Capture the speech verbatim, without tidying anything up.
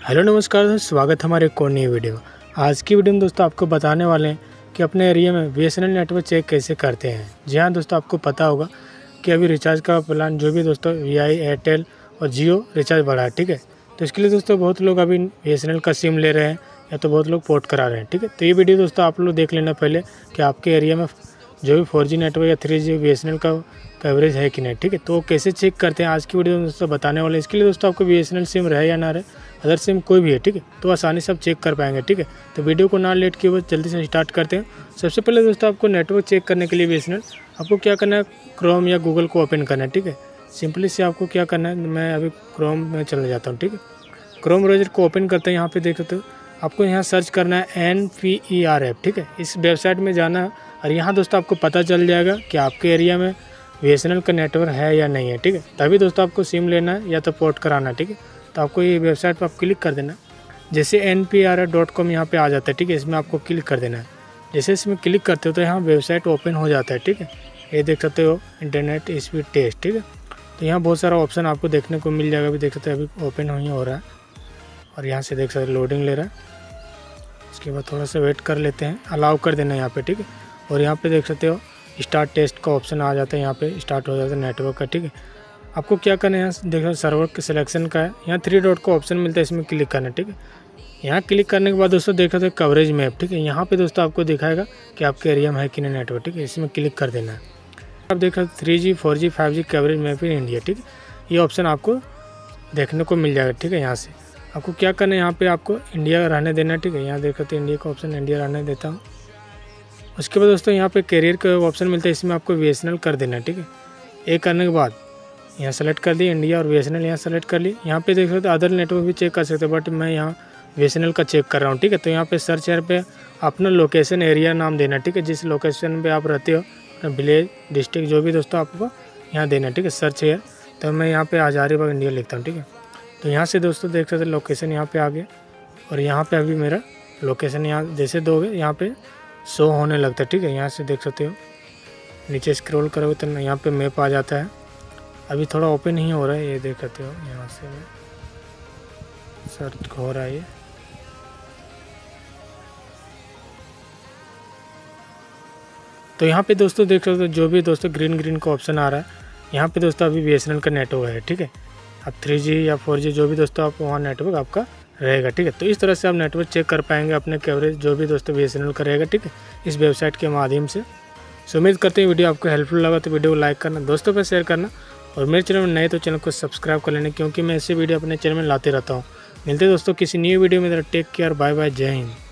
Hello नमस्कार दोस्तों, स्वागत है हमारे एक और नई वीडियो में। आज की वीडियो में दोस्तों आपको बताने वाले हैं कि अपने एरिया में बीएसएनएल नेटवर्क चेक कैसे करते हैं। जी हाँ दोस्तों, आपको पता होगा कि अभी रिचार्ज का प्लान जो भी दोस्तों वीआई, एयरटेल और जियो रिचार्ज बढ़ा है, ठीक है। तो इसके लिए दोस्तों बहुत लोग अभी बीएसएनएल का सिम ले रहे हैं या तो बहुत लोग पोर्ट करा रहे हैं, ठीक है। तो ये वीडियो दोस्तों आप लोग देख लेना पहले कि आपके एरिया में जो भी फोर जी नेटवर्क या थ्री जी बीएसएनएल का कवरेज है कि नहीं, ठीक है। तो कैसे चेक करते हैं आज की वीडियो में दोस्तों बताने वाले। इसके लिए दोस्तों आपको बीएसएनएल सिम रहे या ना रहे, अदर सिम कोई भी है, ठीक है, तो आसानी से आप चेक कर पाएंगे, ठीक है। तो वीडियो को ना लेट किए हुए जल्दी से स्टार्ट करते हैं। सबसे पहले दोस्तों आपको नेटवर्क चेक करने के लिए बीएसएनएल आपको क्या करना है, क्रोम या गूगल को ओपन करना है, ठीक है। सिंपली से आपको क्या करना है, मैं अभी क्रोम में चले जाता हूँ, ठीक है। क्रोम ब्राउज़र को ओपन करते हैं। यहाँ पे देख सकते हो आपको यहाँ सर्च करना है N P E R F, ठीक है। इस वेबसाइट में जाना है और यहाँ दोस्तों आपको पता चल जाएगा कि आपके एरिया में बीएसएनएल का नेटवर्क है या नहीं है, ठीक है। तभी दोस्तों आपको सिम लेना है या तो पोर्ट कराना है, ठीक है। तो आपको ये वेबसाइट पर आप क्लिक कर देना। जैसे N P R F dot com यहाँ पर आ जाता है, ठीक है। इसमें आपको क्लिक कर देना है। जैसे इसमें क्लिक करते हो तो यहाँ वेबसाइट ओपन हो जाता है, ठीक है। ये देख सकते हो इंटरनेट स्पीड टेस्ट, ठीक है। तो यहाँ बहुत सारा ऑप्शन आपको देखने को मिल जाएगा। अभी देख सकते हैं अभी ओपन ही हो रहा है और यहाँ से देख सकते लोडिंग ले रहा है। इसके बाद थोड़ा सा वेट कर लेते हैं, अलाउ कर देना यहाँ पे, ठीक है। और यहाँ पे देख सकते हो स्टार्ट टेस्ट का ऑप्शन आ जाता है, यहाँ पे स्टार्ट हो जाता है नेटवर्क का, ठीक है। आपको क्या करना है, यहाँ देख सकते सर्वर के सिलेक्शन का है, यहाँ थ्री डॉट का ऑप्शन मिलता है, इसमें क्लिक करना है, ठीक है। यहाँ क्लिक करने के बाद दोस्तों देख सकते कवरेज मैप, ठीक है। यहाँ पे दोस्तों आपको दिखाएगा कि आपके एरिया में है कि नहीं नेटवर्क, ठीक है। इसमें क्लिक कर देना है। आप देख सकते three G four G five G coverage map in India, ठीक है। ये ऑप्शन आपको देखने को मिल जाएगा, ठीक है। यहाँ से आपको क्या करना है, यहाँ पे आपको इंडिया रहने देना, ठीक है। यहाँ देखो तो इंडिया का ऑप्शन इंडिया रहने देता हूँ। उसके बाद दोस्तों यहाँ पे कैरियर का ऑप्शन मिलता है, इसमें आपको बीएसएनएल कर देना है, ठीक है। ये करने के बाद यहाँ सेलेक्ट कर दिया इंडिया और बीएसएनएल यहाँ सेलेक्ट कर लिया। यहाँ पे देख सकते अदर नेटवर्क भी चेक कर सकते हो, बट मैं यहाँ बीएसएनएल का चेक कर रहा हूँ, ठीक है। तो यहाँ पे सर्च एयर पे अपना लोकेशन एरिया नाम देना, ठीक है। जिस लोकेशन पे आप रहते हो, विलेज, डिस्ट्रिक्ट, जो भी दोस्तों आपको यहाँ देना, ठीक है। सर्च एयर तो मैं यहाँ पे हजारीबाग इंडिया लिखता हूँ, ठीक है। तो यहाँ से दोस्तों देख सकते लोकेशन यहाँ पे आ गया और यहाँ पे अभी मेरा लोकेशन यहाँ जैसे दोगे यहाँ पे शो होने लगता है, ठीक है। यहाँ से देख सकते हो नीचे स्क्रॉल करोगे तो यहाँ पे मैप आ जाता है। अभी थोड़ा ओपन ही हो रहा है, ये देख सकते हो यहाँ से सर्च हो रहा है ये। तो यहाँ पे दोस्तों देख सकते हो जो भी दोस्तों ग्रीन ग्रीन का ऑप्शन आ रहा है, यहाँ पे दोस्तों अभी बीएसएनएल का नेटवर्क है, ठीक है। अब थ्री जी या फोर जी जो भी दोस्तों आप वहाँ नेटवर्क आपका रहेगा, ठीक है। तो इस तरह से आप नेटवर्क चेक कर पाएंगे अपने कवरेज जो भी दोस्तों बीएसएनएल का रहेगा, ठीक है, इस वेबसाइट के माध्यम से। सो उम्मीद करते हैं वीडियो आपको हेल्पफुल लगा तो वीडियो को लाइक करना, दोस्तों पर शेयर करना और मेरे चैनल में नए तो चैनल को सब्सक्राइब कर लेना, क्योंकि मैं ऐसे वीडियो अपने चैनल में लाते रहता हूँ। मिलते दोस्तों किसी न्यू वीडियो में। टेक केयर, बाय बाय, जय हिंद।